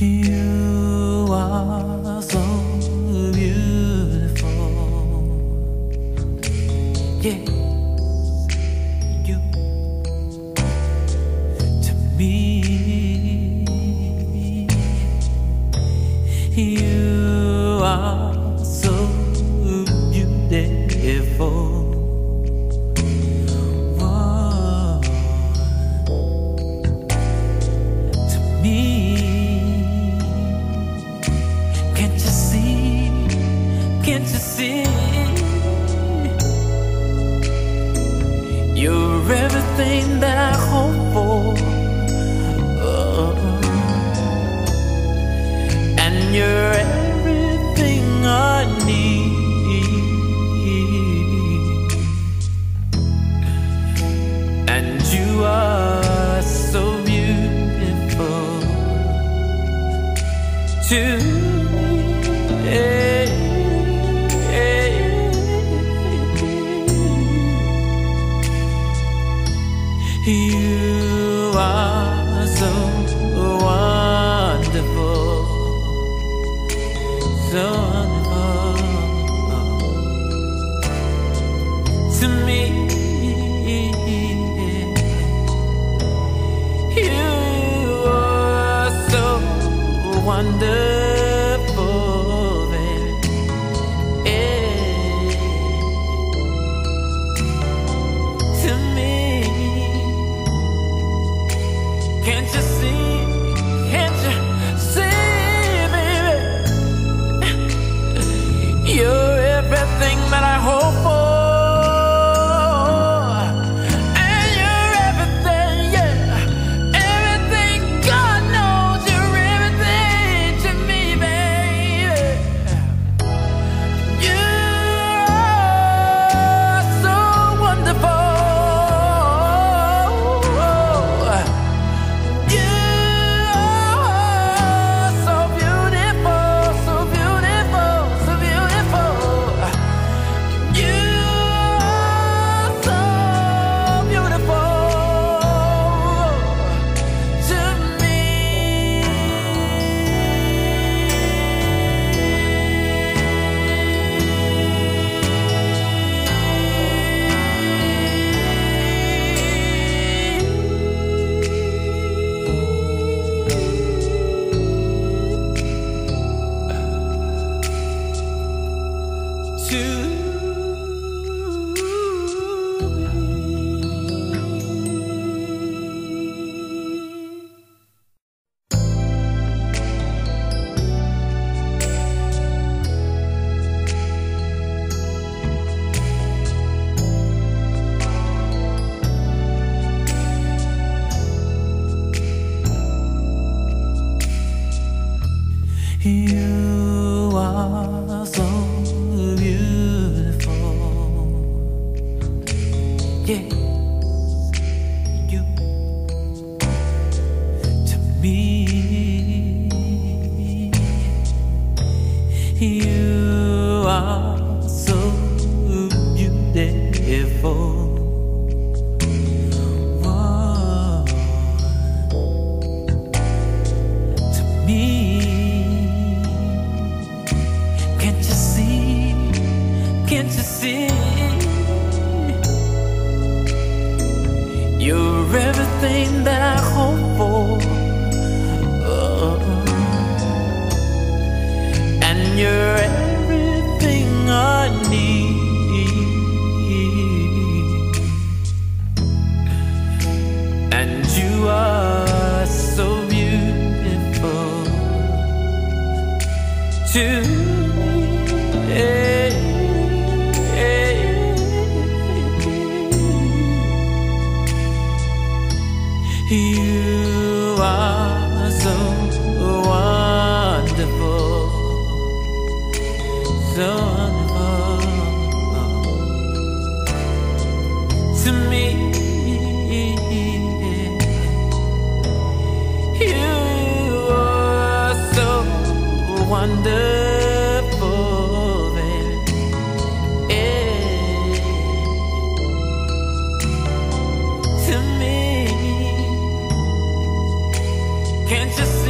You are so beautiful. Yeah, you to me. You are so beautiful. Can't you see? You're everything that I hope for, and you're everything I need, and you are so beautiful to me. You are so wonderful, so wonderful to me. You are so wonderful, baby. To me. Can't you see, can't you see, baby? You're everything that I hope for, and you're everything, yeah, everything. God knows you're everything to me, baby. You are so wonderful. You are so beautiful. Yeah, you to me. You are so beautiful. Can't you see? You're everything that I hope for, and you're everything I need, and you are so beautiful to me. You are so wonderful, so wonderful to me. You are so wonderful, baby. To me. Can't you